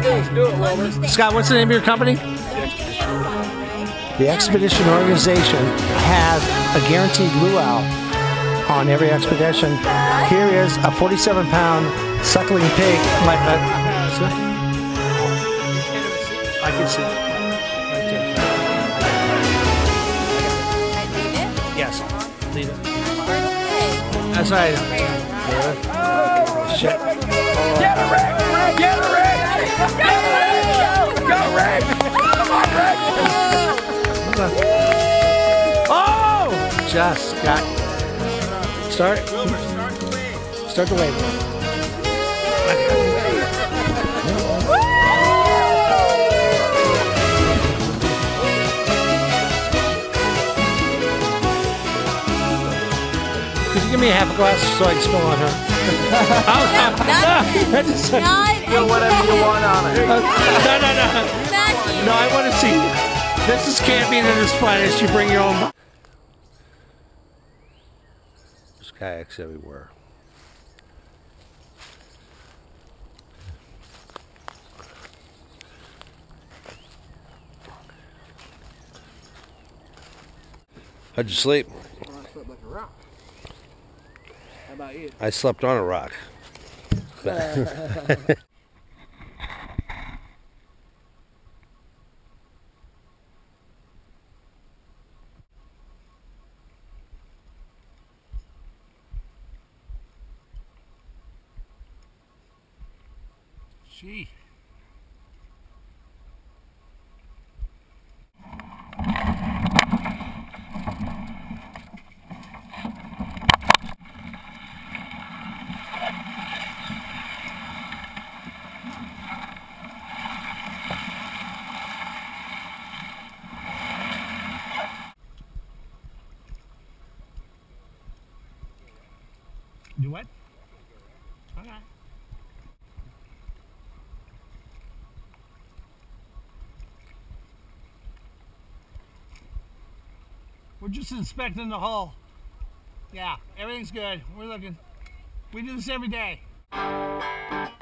Do it, Wilbur. Scott, what's the name of your company? The Expedition Organization has a guaranteed luau on every expedition. Here is a 47-pound suckling pig. I can see it. Right there. Yes, lead it. That's right. Shit. Get a Rick! Get a Rick! Get a Rick! Go Rick! Come on, Rick! Oh! Just got. Start. Start the wave. Could you give me a half a glass so I can spill on her? Put whatever you want on it. No. No, I want to see. This is camping at its finest. You bring your own. There's kayaks everywhere. How'd you sleep? I slept like a rock. How about you? I slept on a rock. Gee. Do what? Okay. We're just inspecting the hull. Yeah, everything's good. We're looking. We do this every day.